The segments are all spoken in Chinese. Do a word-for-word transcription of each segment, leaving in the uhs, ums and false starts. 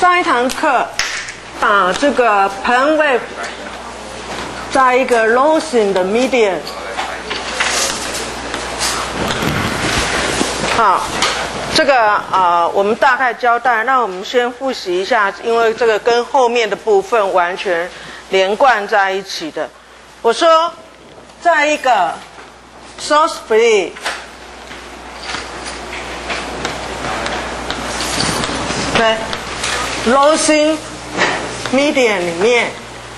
上一堂课把这个 plane wave 在一个 losing 的 medium， 好，这个啊、呃、我们大概交代，那我们先复习一下，因为这个跟后面的部分完全连贯在一起的。我说，在一个 source free 对 losing medium 里面，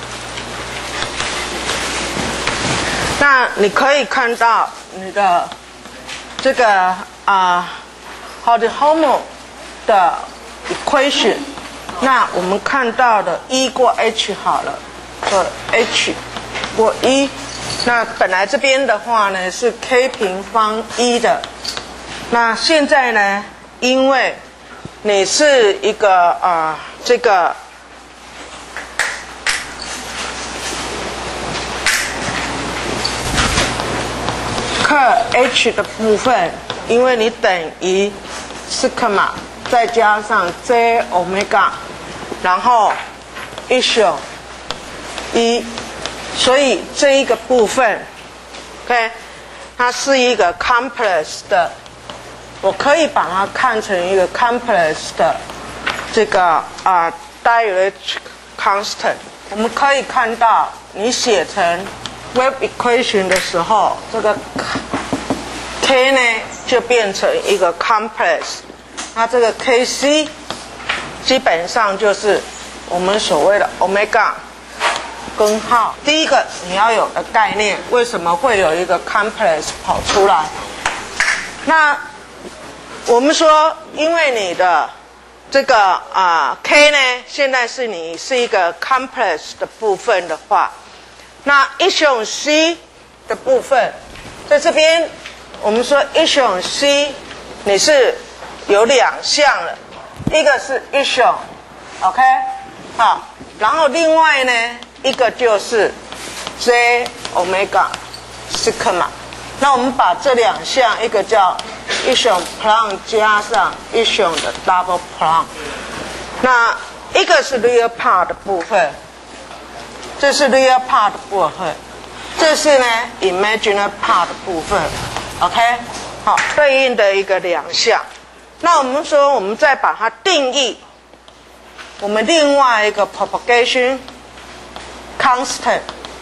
那你可以看到你的这个啊 Hody-Homo 的 equation， 那我们看到的 E 过 H 好了，说 H 过 E， 那本来这边的话呢是 K 平方一的，那现在呢，因为你是一个啊、呃、这个克 H 的部分，因为你等于西格玛再加上 J 欧米伽，然后一小一，所以这一个部分 ，OK， 它是一个 complex 的。我可以把它看成一个 complex 的这个啊、呃、dielectric constant。我们可以看到，你写成 wave equation 的时候，这个 K 呢就变成一个 complex。那这个 K C 基本上就是我们所谓的 omega 根号。第一个你要有的概念，为什么会有一个 complex 跑出来？那我们说，因为你的这个啊、呃、K 呢，现在是你是一个 complex 的部分的话，那一种 C 的部分，在这边我们说一种 C 你是有两项了，一个是一种 ，OK， 好，然后另外呢一个就是 J 欧米伽西格玛。那我们把这两项，一个叫一种 Planck 加上一种的 double Planck， 那一个是 real part 的部分，这是 real part 的部分，这是呢 imaginary part 的部分 ，OK， 好，对应的一个两项。那我们说，我们再把它定义，我们另外一个 propagation constant。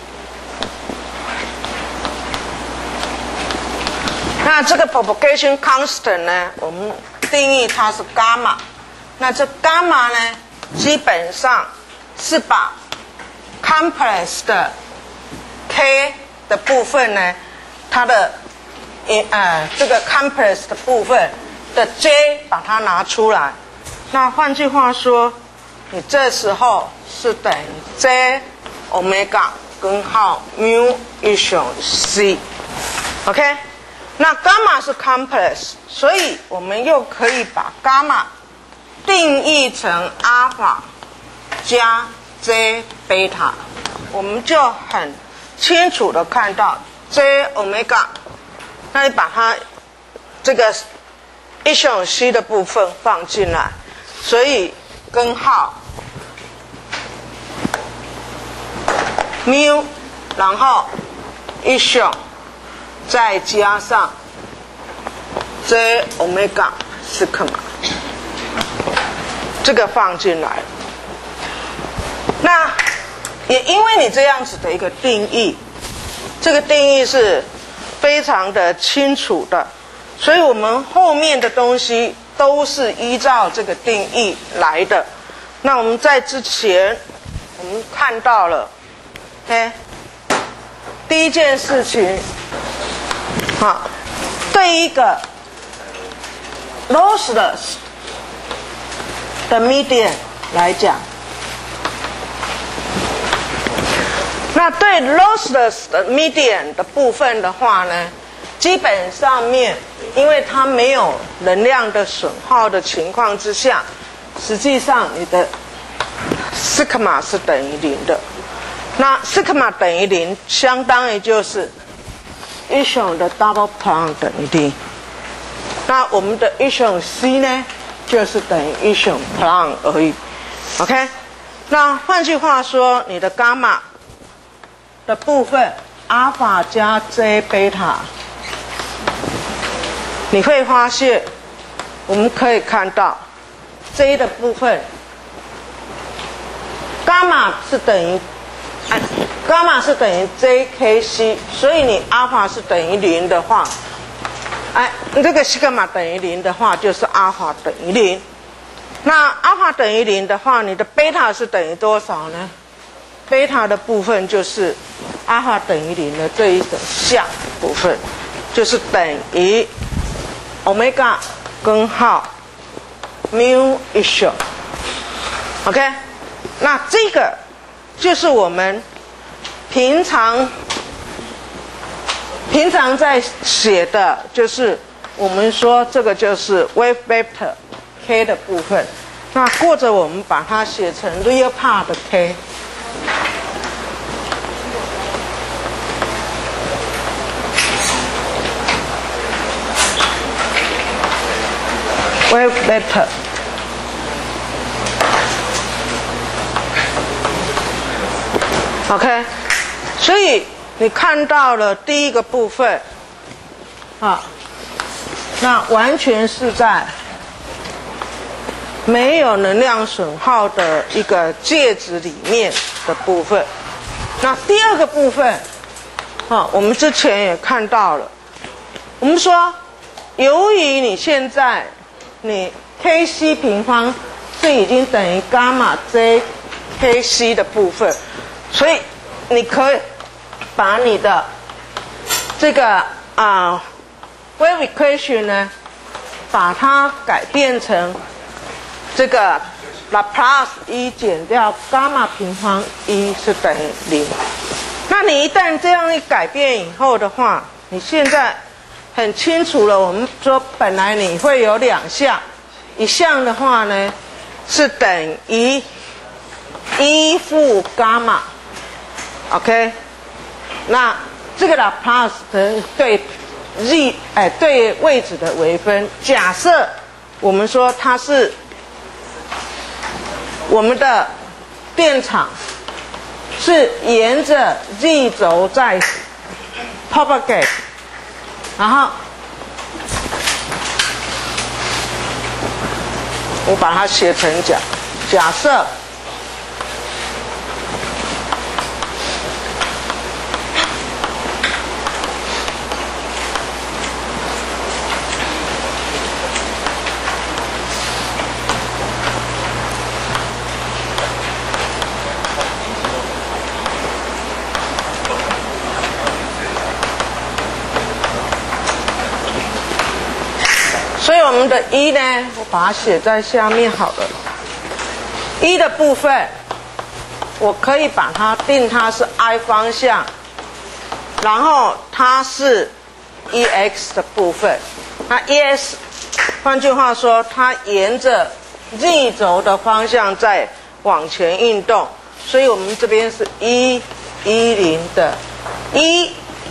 那这个 propagation constant 呢，我们定义它是伽马。那这伽马呢，基本上是把 complex 的 K 的部分呢，它的呃这个 complex 的部分的 J 把它拿出来。那换句话说，你这时候是等于 J 欧米伽根号 mu 一种 C，OK。那伽马是 complex， 所以我们又可以把伽马定义成阿法加 J 贝塔，我们就很清楚的看到 J 欧米伽，那你把它这个一种 C 的部分放进来，所以根号 mu， 然后一种。再加上 J 欧米伽西格玛，这个放进来。那也因为你这样子的一个定义，这个定义是非常的清楚的，所以我们后面的东西都是依照这个定义来的。那我们在之前我们看到了，哎，第一件事情。好，对一个 lossless 的 medium 来讲，那对 lossless 的 medium 的部分的话呢，基本上面因为它没有能量的损耗的情况之下，实际上你的西格玛是等于零的。那西格玛等于零，相当于就是一种的 double Planck 等于零，那我们的一种 C 呢，就是等于一种 Planck 而已。 OK， 那换句话说，你的伽马的部分，阿尔法加 J 贝塔，你会发现，我们可以看到 J 的部分，伽马是等于，哎，伽马是等于 J K C， 所以你阿尔法是等于零的话，哎，这个西格玛等于零的话，就是阿尔法等于零。那阿尔法等于零的话，你的贝塔是等于多少呢？贝塔的部分就是阿尔法等于零的这一等项部分，就是等于欧米伽根号 mu issue。OK， 那这个就是我们平常平常在写的，就是我们说这个就是 wave vector k 的部分，那或者我们把它写成 real part 的 k。wave vector。OK， 所以你看到了第一个部分，啊，那完全是在没有能量损耗的一个介质里面的部分。那第二个部分，啊，我们之前也看到了，我们说，由于你现在你 K C 平方是已经等于伽马 J K C 的部分，所以你可以把你的这个啊 wave equation 呢，把它改变成这个 Laplace 一减掉伽马平方一是等于零。那你一旦这样一改变以后的话，你现在很清楚了。我们说本来你会有两项，一项的话呢是等于一负伽马 ，OK？ 那这个 Laplace 的对 z 哎对位置的微分，假设我们说它是我们的电场是沿着 z 轴在 propagate， 然后我把它写成假假设所以我们的一呢，我把它写在下面好了。一的部分，我可以把它定它是 i 方向，然后它是 ex 的部分。那 es， 换句话说，它沿着 z 轴的方向在往前运动，所以我们这边是一一零的一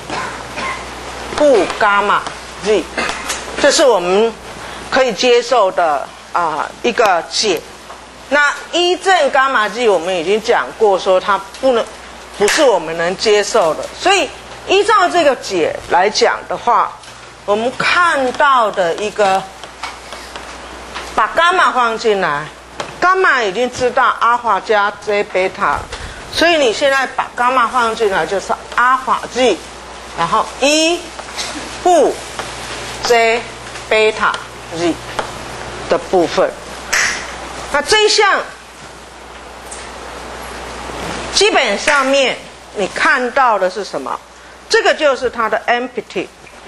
负伽马 z， 这是我们可以接受的啊、呃、一个解。那一正伽马 z 我们已经讲过，说它不能不是我们能接受的，所以依照这个解来讲的话，我们看到的一个把伽马放进来，伽马已经知道阿尔法加 J 贝塔，所以你现在把伽马放进来就是阿尔法 z， 然后一负 J 贝塔 z 的部分。那这一项基本上面你看到的是什么？这个就是它的 amplitude，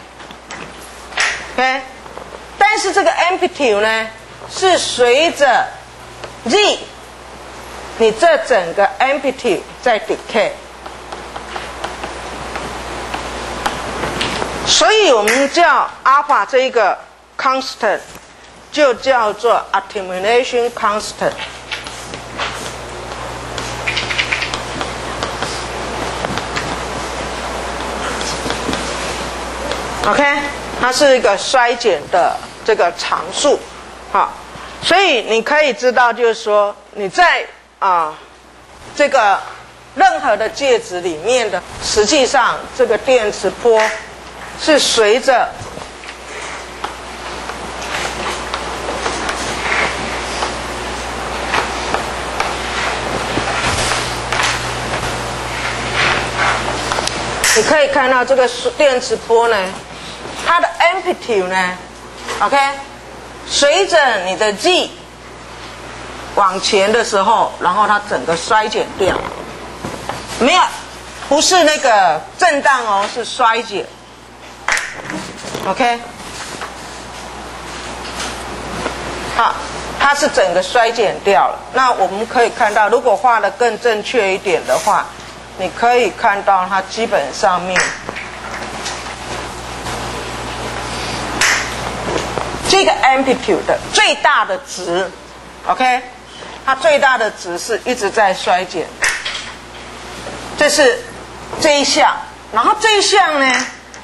OK？ 但是这个 amplitude 呢是随着 z， 你这整个 amplitude 在 decay， 所以我们叫 alpha 这一个 constant 就叫做 attenuation constant。 OK， 它是一个衰减的这个常数，好， 所以你可以知道，就是说你在啊这个任何的介质里面的，实际上这个电磁波是随着你可以看到这个电磁波呢，它的 amplitude 呢 ，OK， 随着你的 G 往前的时候，然后它整个衰减掉，没有，不是那个震荡哦，是衰减 ，OK， 好，它是整个衰减掉了。那我们可以看到，如果画得更正确一点的话，你可以看到它基本上面这个 amplitude 的最大的值 ，OK， 它最大的值是一直在衰减，这是这一项，然后这一项呢，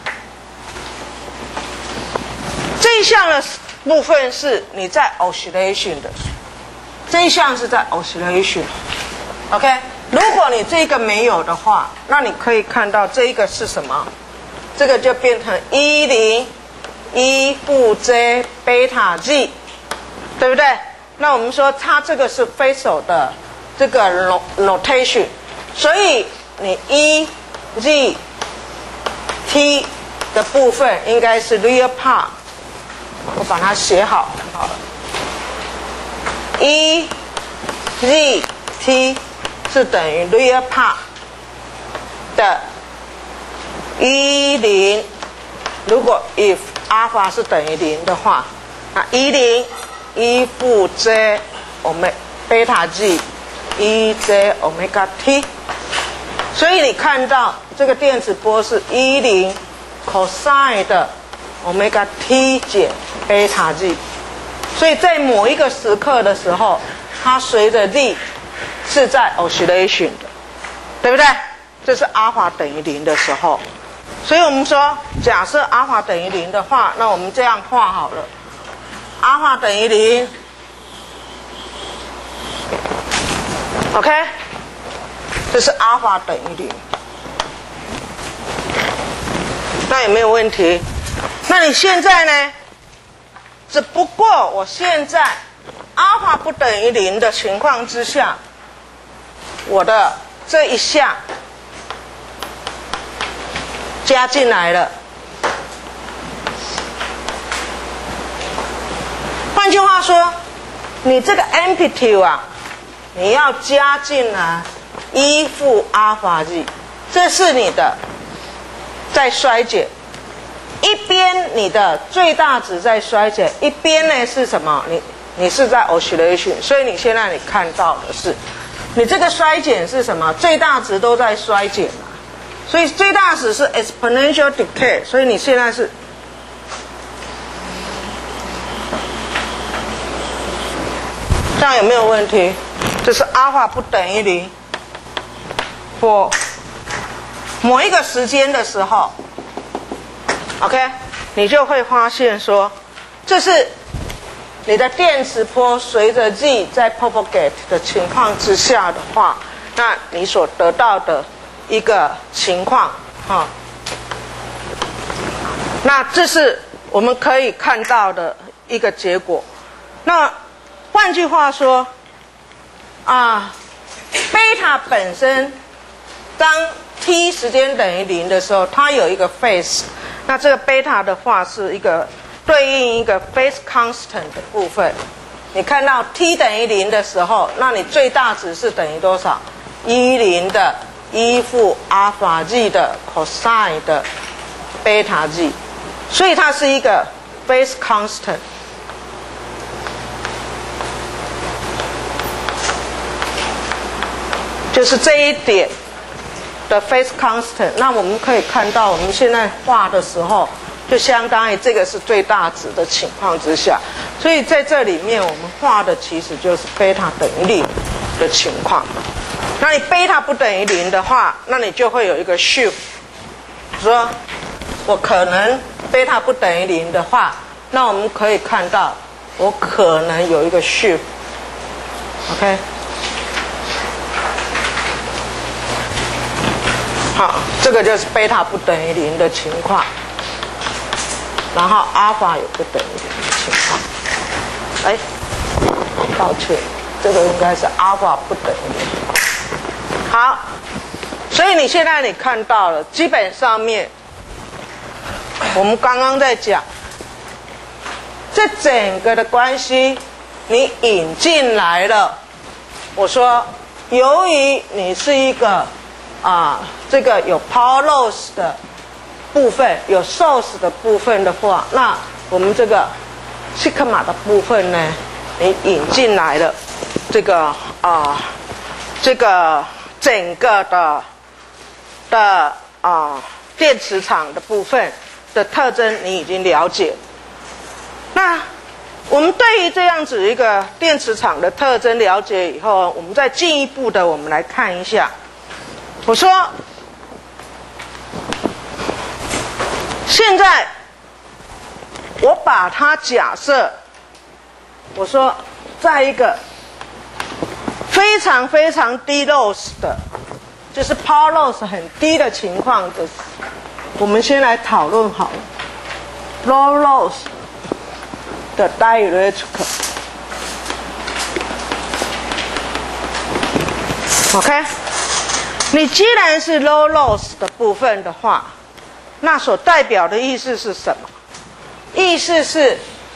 这一项的部分是你在 oscillation 的，这一项是在 oscillation，OK。如果你这个没有的话，那你可以看到这一个是什么？这个就变成一零一负 J 贝塔 G， 对不对？那我们说它这个是 Faisal 的这个 notation， 所以你 E Z T 的部分应该是 real part， 我把它写好好了 ，E Z T。是等于 real part 的一零，如果 if alpha 是等于零的话，那一零一负 J 欧米贝塔 G 一 J 欧米伽 T， 所以你看到这个电磁波是一零 cosine 的欧米伽 T 减贝塔 G， 所以在某一个时刻的时候，它随着力是在 oscillation 的，对不对？这是阿尔法等于零的时候，所以我们说，假设阿尔法等于零的话，那我们这样画好了，阿尔法等于零 ，OK， 这是阿尔法等于零，那有没有问题？那你现在呢？只不过我现在阿尔法不等于零的情况之下，我的这一项加进来了。换句话说，你这个 amplitude 啊，你要加进来一负阿尔法 G， 这是你的在衰减。一边你的最大值在衰减，一边呢是什么？你你是在 oscillation， 所以你现在你看到的是。你这个衰减是什么？最大值都在衰减啊，所以最大值是 exponential decay， 所以你现在是这样有没有问题？这是阿尔法不等于零，或某一个时间的时候 ，OK， 你就会发现说，这是。你的电磁波随着 G 在 propagate 的情况之下的话，那你所得到的一个情况，哈，那这是我们可以看到的一个结果。那换句话说，啊，贝塔本身当 t 时间等于零的时候，它有一个 phase， 那这个贝塔的话是一个。对应一个 phase constant 的部分，你看到 t 等于零的时候，那你最大值是等于多少？一零的一负阿尔法 G 的 cosine 的贝塔 G， 所以它是一个 phase constant。就是这一点的 phase constant。那我们可以看到，我们现在画的时候。就相当于这个是最大值的情况之下，所以在这里面我们画的其实就是贝塔等于零的情况。那你贝塔不等于零的话，那你就会有一个 shift， 说我可能贝塔不等于零的话，那我们可以看到我可能有一个 shift。OK， 好，这个就是贝塔不等于零的情况，然后阿尔法有不等于零的情况。哎，抱歉，这个应该是阿尔法不等于零。好，所以你现在你看到了，基本上面我们刚刚在讲，这整个的关系你引进来了。我说，由于你是一个啊，这个有 power loss 的部分，有 source 的部分的话，那我们这个西克玛的部分呢，你引进来了这个啊，这个整个的的啊电磁场的部分的特征，你已经了解。那我们对于这样子一个电磁场的特征了解以后，我们再进一步的，我们来看一下。我说，现在我把它假设，我说在一个非常非常低 loss 的，就是 power loss 很低的情况的，我们先来讨论好了 low loss 的 dielectric。 OK， 你既然是 low loss 的部分的话，那所代表的意思是什么？意思是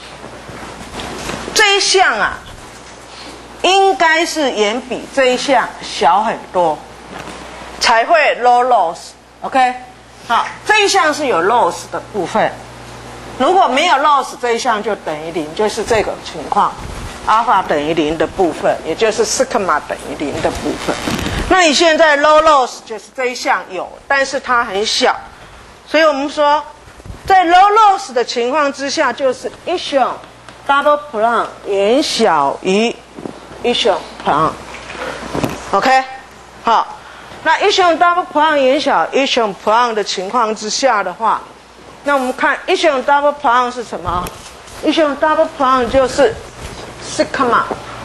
这一项啊，应该是远比这一项小很多，才会 low loss。OK， 好，这一项是有 loss 的部分。如果没有 loss 这一项就等于零，就是这个情况，阿尔法等于零的部分，也就是西格玛等于零的部分。那你现在 low loss 就是这一项有，但是它很小，所以我们说，在 low loss 的情况之下，就是一项 double prime 远小于一项 prime。OK， 好，那一项 double prime 远小于一项 prime 的情况之下的话，那我们看一项 double prime 是什么？一项 double prime 就是sigma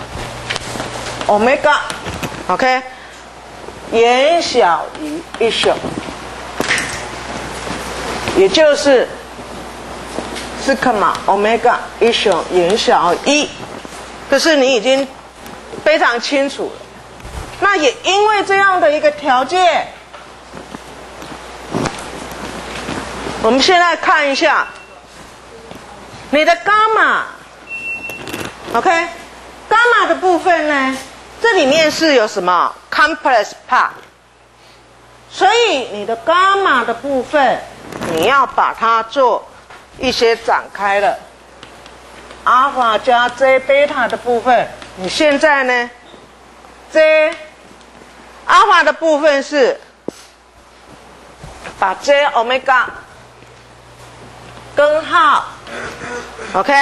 omega，OK， 远小于一项，也就是sigma omega 一项远小于一，这是你已经非常清楚了。那也因为这样的一个条件，我们现在看一下你的伽马 ，OK， 伽马的部分呢，这里面是有什么 complex part， 所以你的伽马的部分，你要把它做一些展开了。阿尔法加 J 贝塔的部分，你现在呢 ，J 阿尔法的部分是把 J 欧米伽根号 ，OK，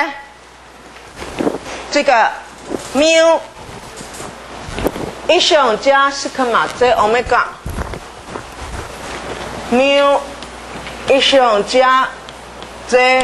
这个 mu 一项加西格玛 J 欧米伽 mu 一项加 J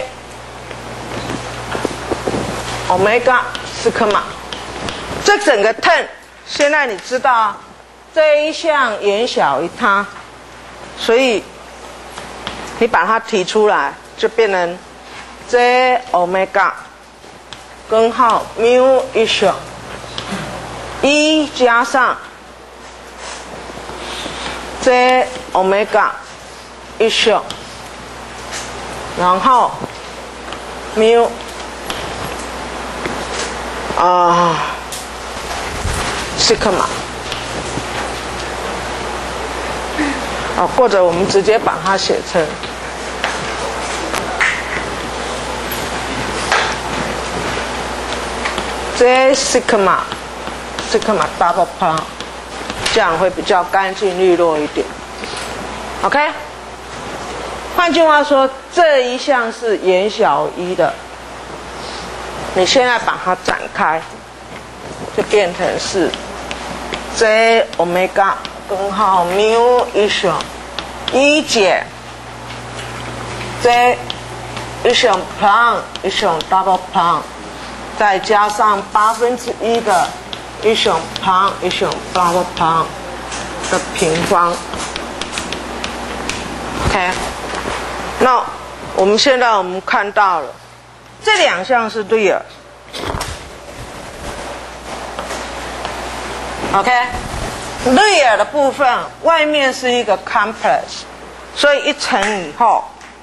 欧米伽西格玛，这整个 term 现在你知道这一项远小于它，所以你把它提出来。就变成 J 欧米伽根号 mu 一项一加上 J 欧米伽一项，然后 mu 啊西格玛，哦，或者我们直接把它写成J 西格玛，西格玛 double prime， 这样会比较干净利落一点。OK， 换句话说，这一项是远小于一的，你现在把它展开，就变成是 J 欧米伽根号 mu 一项一减 J 一项 prime 一项 double prime。 再加上八分之一的一雄旁一雄 double 旁的平方。OK， 那我们现在我们看到了这两项是 real。OK，real 的部分外面是一个 complex， 所以一乘以后，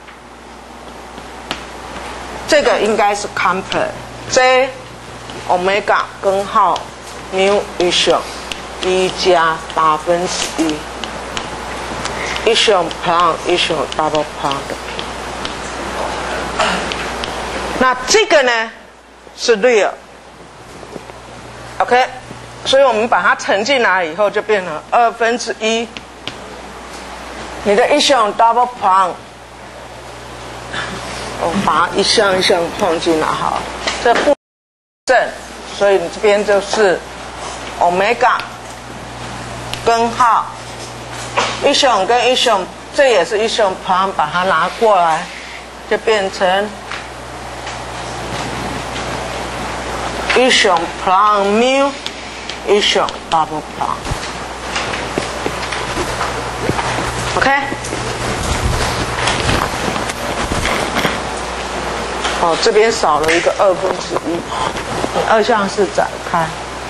这个应该是 complex。J omega 根号 mu 一雄一加八分之一，一雄 prime 一雄 double prime 的平。那这个呢是 real。OK。所以我们把它乘进来以后，就变成二分之一。你的一项 double prime， 我把它一项一项放进来好了。这不正，所以你这边就是 omega 根号一项跟一项，这也是一项 prime， 把它拿过来，就变成一项 prime mu。一雄 double prime。 OK， 哦，这边少了一个二分之一，你二项式展开。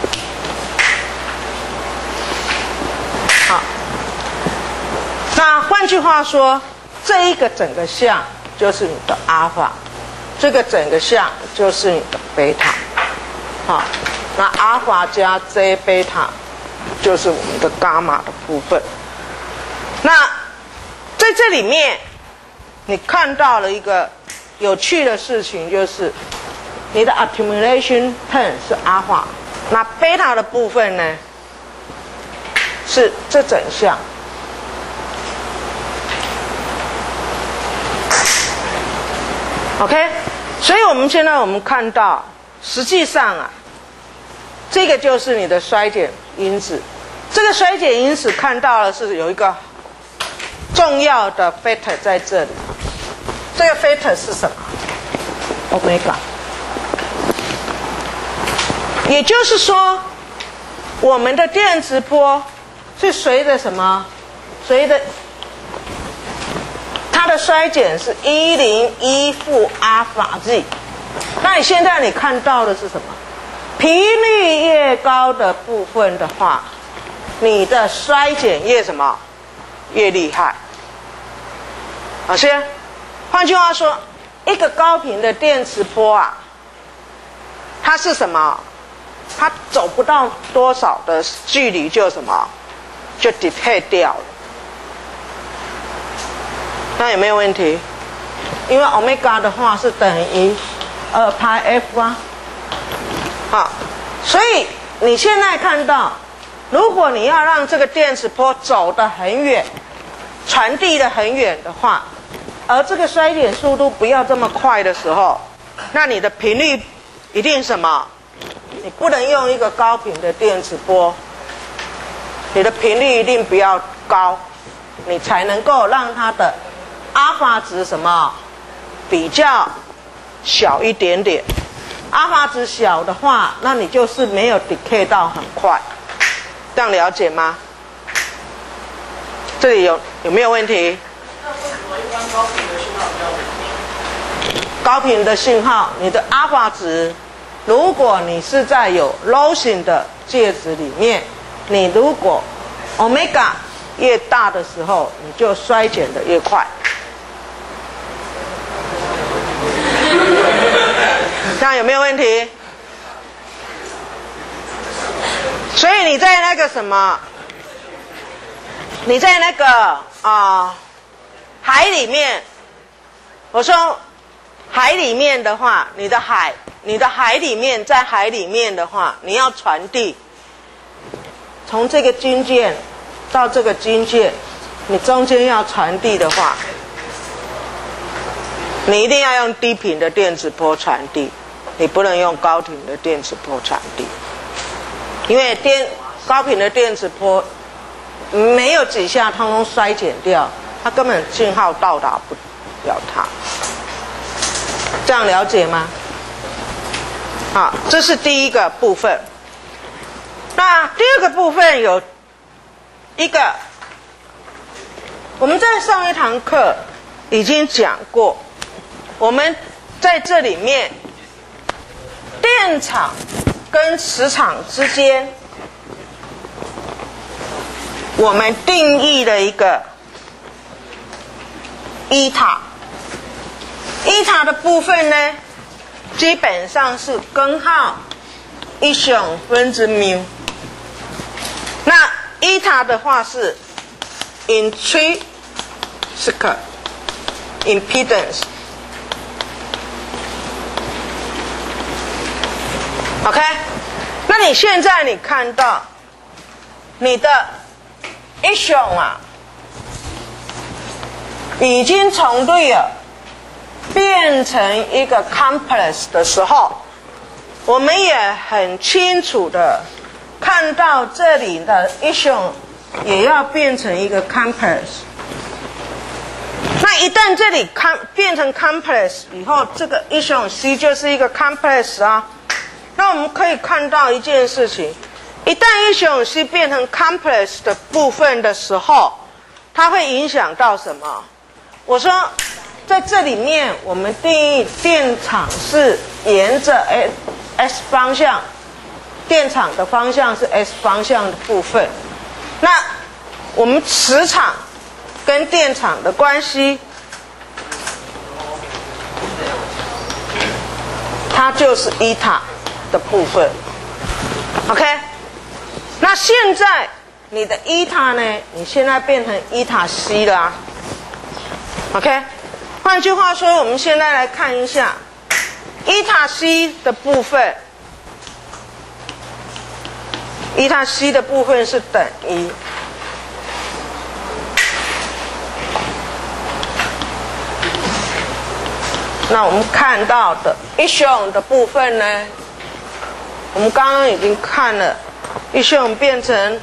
好，那换句话说，这一个整个项就是你的阿尔法，这个整个项就是你的贝塔。好。那阿尔法加 J 贝塔就是我们的伽马的部分。那在这里面，你看到了一个有趣的事情，就是你的 accumulation term 是阿尔法，那贝塔的部分呢是这整项。OK， 所以我们现在我们看到，实际上啊。这个就是你的衰减因子，这个衰减因子看到了是有一个重要的 factor 在这里，这个 factor 是什么 ？omega。也就是说，我们的电磁波是随着什么？随着它的衰减是一零一负阿尔法 g。那你现在你看到的是什么？频率越高的部分的话，你的衰减越什么？越厉害。好些，换句话说，一个高频的电磁波啊，它是什么？它走不到多少的距离就什么？就 decay 掉了。那有没有问题？因为 omega 的话是等于二派 f 啊。好，所以你现在看到，如果你要让这个电磁波走得很远，传递得很远的话，而这个衰减速度不要这么快的时候，那你的频率一定什么？你不能用一个高频的电磁波，你的频率一定不要高，你才能够让它的阿尔法值什么比较小一点点。阿尔法值小的话，那你就是没有 decay 到很快，这样了解吗？这里有有没有问题？高频的信号，你的阿尔法值，如果你是在有 losing 的介质里面，你如果 omega 越大的时候，你就衰减的越快。这样有没有问题？所以你在那个什么，你在那个啊、呃、海里面，我说海里面的话，你的海，你的海里面，在海里面的话，你要传递从这个军舰到这个军舰，你中间要传递的话，你一定要用低频的电磁波传递。你不能用高频的电磁波传递，因为电高频的电磁波没有几下通通衰减掉，它根本信号到达不了它。这样了解吗？ 好，这是第一个部分。那第二个部分有一个，我们在上一堂课已经讲过，我们在这里面电场跟磁场之间，我们定义了一个伊塔。伊塔的部分呢，基本上是根号一小分之缪。那伊塔的话是 intrinsic impedance。OK， 那你现在你看到你的一雄啊，已经从对了变成一个 complex 的时候，我们也很清楚的看到这里的一雄也要变成一个 complex。那一旦这里变成 complex 以后，这个一雄 C 就是一个 complex 啊。那我们可以看到一件事情，一旦一雄 C 变成 complex 的部分的时候，它会影响到什么？我说在这里面我们定义电场是沿着 S 方向，电场的方向是 S 方向的部分。那我们磁场跟电场的关系，它就是伊塔的部分。 OK， 那现在你的伊塔呢，你现在变成伊塔 C 了啊。 OK， 换句话说，我们现在来看一下伊塔 C 的部分，伊塔 C 的部分是等于那我们看到的一雄的部分呢，我们刚刚已经看了，一雄变成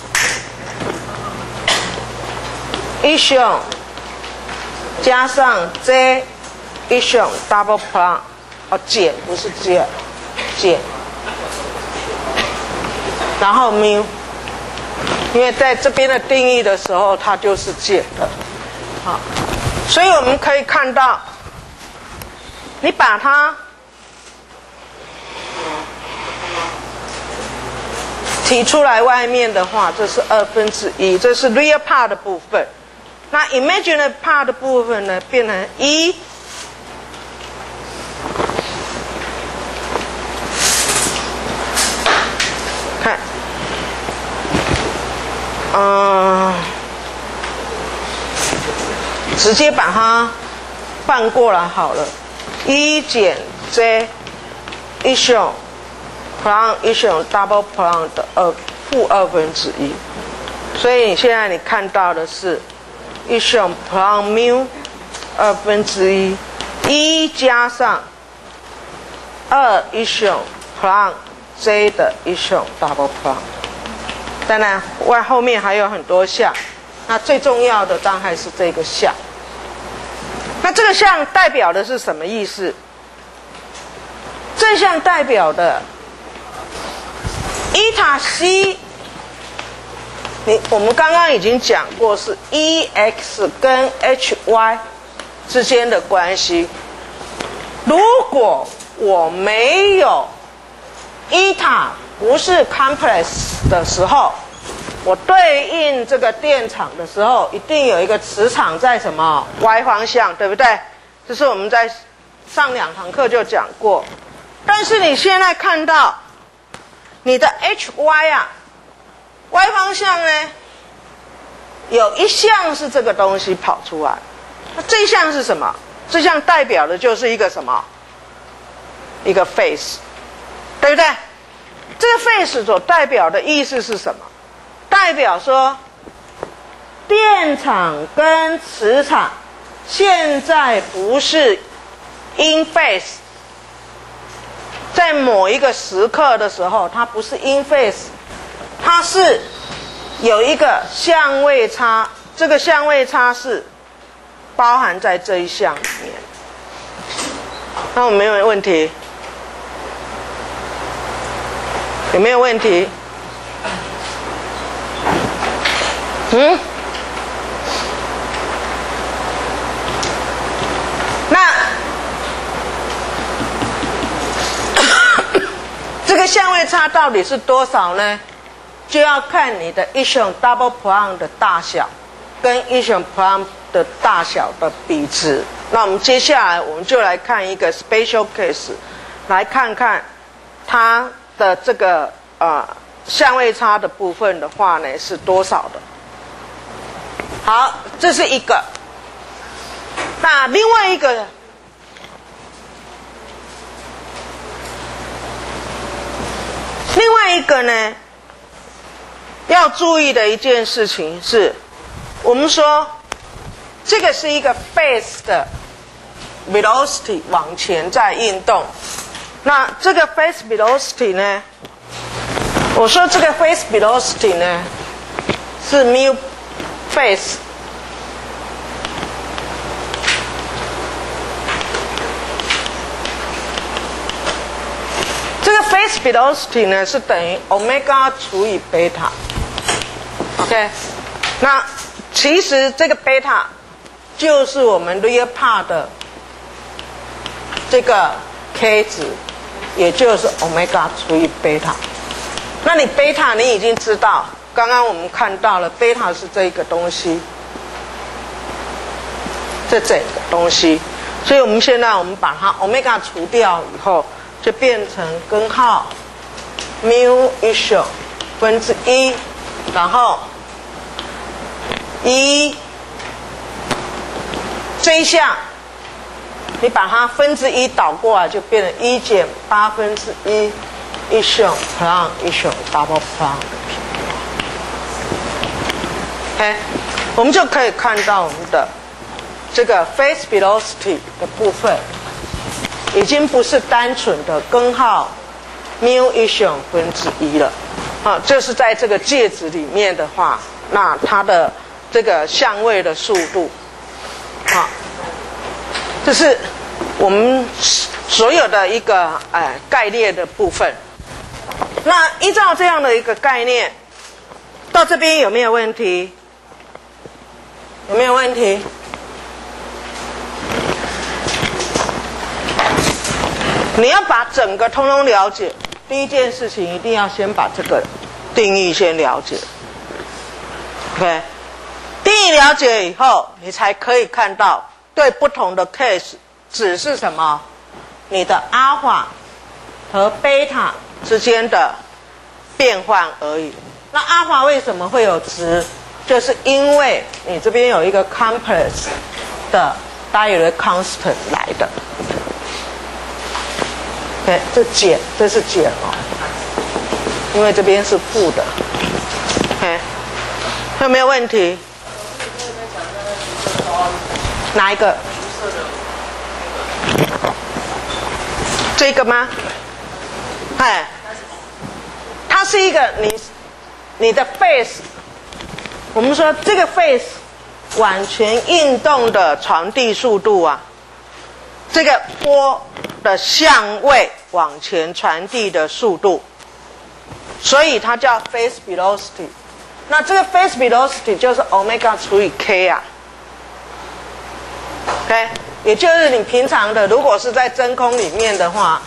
一雄加上 J 一雄 double prime， 哦减不是减，减，然后 mu， 因为在这边的定义的时候，它就是减的，好，所以我们可以看到，你把它提出来外面的话，这是二分之一，这是 real part 的部分。那 imaginary part 的部分呢，变成一，看，嗯，直接把它换过来好了，一减 J 一雄 prime 一雄 double prime 的二负二分之一，所以你现在你看到的是一雄 prime mu 二分之一，一加上二一雄 prime J 的一雄 double prime。当然，外后面还有很多项，那最重要的当然还是这个项。那这个项代表的是什么意思？这项代表的伊塔 C， 你我们刚刚已经讲过是 E X 跟 H Y 之间的关系。如果我没有伊塔不是 complex 的时候，我对应这个电场的时候，一定有一个磁场在什么 Y 方向，对不对？这是我们在上两堂课就讲过。但是你现在看到你的 H Y 啊 ，Y 方向呢，有一项是这个东西跑出来，那这项是什么？这项代表的就是一个什么？一个 phase， 对不对？这个 phase 所代表的意思是什么？代表说，电场跟磁场现在不是 in phase， 在某一个时刻的时候，它不是 in phase， 它是有一个相位差，这个相位差是包含在这一项里面。那我没有问题。 有没有问题？嗯？那这个相位差到底是多少呢？就要看你的 Issue double prime 的大小跟 Issue prime 的大小的比值。那我们接下来我们就来看一个 special case， 来看看它的这个呃相位差的部分的话呢是多少的。好，这是一个。那另外一个，另外一个呢，要注意的一件事情是，我们说这个是一个 phase 的 velocity 往前在运动。那这个 phase velocity 呢，我说这个 phase velocity 呢是 mu phase。这个 phase velocity 呢是等于 omega 除以 beta。OK， 那其实这个 beta 就是我们 real part 的这个 k 值，也就是 omega 除以 beta。那你 beta 你已经知道，刚刚我们看到了 beta 是这个东西，这整个东西，所以我们现在我们把它 omega 除掉以后，就变成根号 mu issue 分之一，然后一这一项，你把它分之一倒过来，就变成一减八分之一 issue prime issue double prime 的平方。OK， 我们就可以看到我们的这个 phase velocity 的部分，已经不是单纯的根号 mu issue 分之一了。啊，这是在这个介质里面的话，那它的这个相位的速度，啊，这是我们所有的一个呃概念的部分。那依照这样的一个概念，到这边有没有问题？有没有问题？你要把整个通通了解，第一件事情一定要先把这个定义先了解。OK， 定义了解以后，你才可以看到对不同的 case 只是什么，你的 alpha 和 beta 之间的变换而已。那 alpha 为什么会有值？就是因为你这边有一个 complex 的 Dirichlet constant 来的。OK， 这减，这是减哦，因为这边是负的。OK， 有没有问题？哪一个？这个吗？哎，它是一个你你的 phase， 我们说这个 phase 往前运动的传递速度啊，这个波的相位往前传递的速度，所以它叫 phase velocity。那这个 phase velocity 就是 omega 除以 k 啊。OK， 也就是你平常的，如果是在真空里面的话，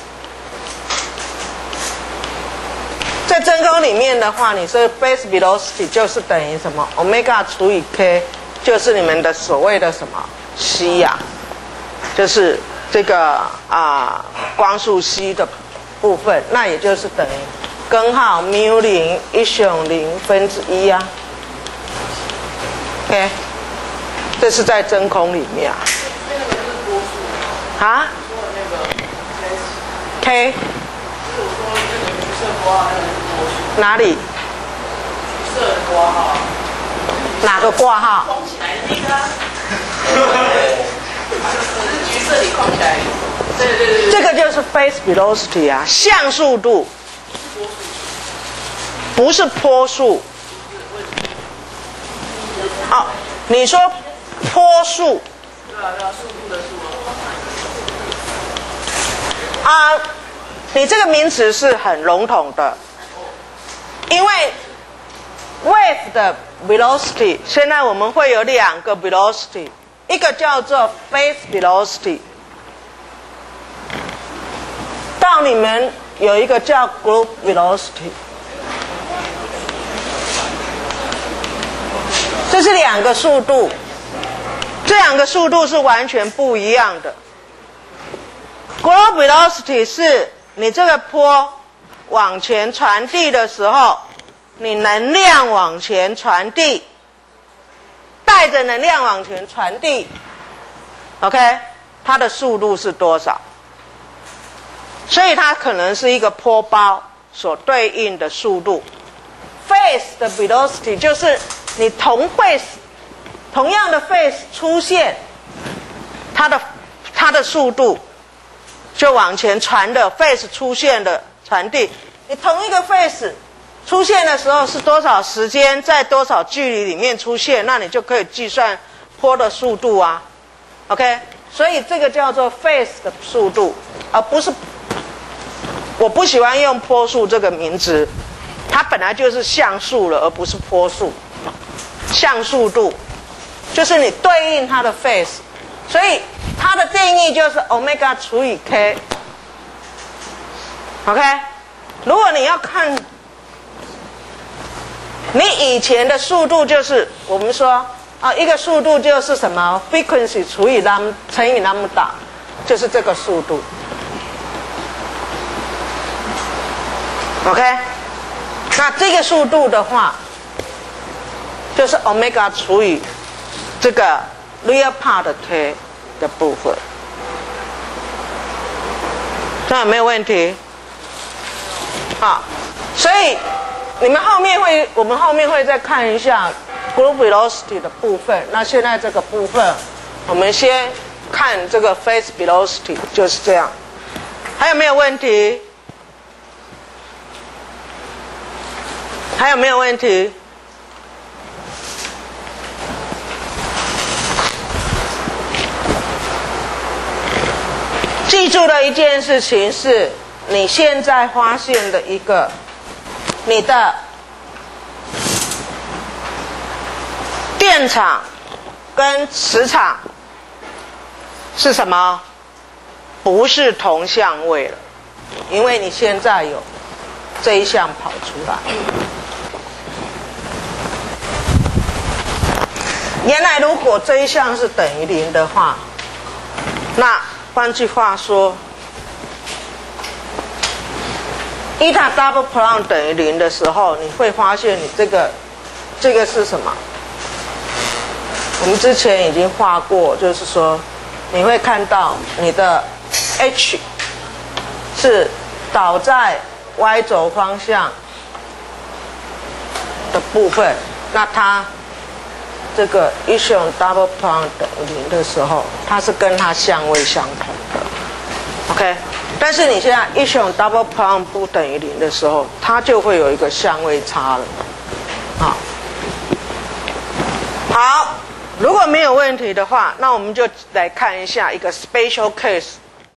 在真空里面的话，你是 phase velocity 就是等于什么 omega 除以 k， 就是你们的所谓的什么 c 呀、啊，就是这个啊光速 c 的部分，那也就是等于根号 mu 零 issue 零分之一啊。OK， 这是在真空里面啊。啊 ？K。哪里？橘色的挂号。哪个挂号？空起来的那个。橘色里空起来。对对对。这个就是 phase velocity 啊，相速度。不是坡速。哦，你说坡速。对啊，对啊，速度的速啊。啊。 你这个名词是很笼统的，因为 wave 的 velocity 现在我们会有两个 velocity， 一个叫做 phase velocity， 到你们有一个叫 group velocity， 这是两个速度，这两个速度是完全不一样的。group velocity 是你这个波往前传递的时候，你能量往前传递，带着能量往前传递 ，OK， 它的速度是多少？所以它可能是一个波包所对应的速度。phase 的 velocity 就是你同 phase 同样的 phase 出现，它的它的速度就往前传的 phase 出现的传递。你同一个 phase 出现的时候是多少时间，在多少距离里面出现，那你就可以计算波的速度啊 ，OK？ 所以这个叫做 phase 的速度，而不是，我不喜欢用波速这个名字，它本来就是像素了，而不是波速。像速度就是你对应它的 phase， 所以它的定义就是 omega 除以 k。OK？ 如果你要看。你以前的速度就是我们说啊，一个速度就是什么 frequency 除以 lambda 乘以 lambda， 就是这个速度。OK， 那这个速度的话，就是 omega 除以这个 real part k 的部分，这样有没有问题？好，所以。你们后面会，我们后面会再看一下 group velocity 的部分。那现在这个部分，我们先看这个 phase velocity， 就是这样。还有没有问题？还有没有问题？记住的一件事情是，你现在发现的一个。你的电场跟磁场是什么？不是同相位了，因为你现在有这一项跑出来。原来如果这一项是等于零的话，那换句话说。伊塔 double prime 等于零的时候，你会发现你这个这个是什么？我们之前已经画过，就是说你会看到你的 H 是导在 Y 轴方向的部分，那它这个 ion double prime 等于零的时候，它是跟它相位相同的 ，OK。但是你现在 ion double prime 不等于零的时候，它就会有一个相位差了。好，好，如果没有问题的话，那我们就来看一下一个 special case。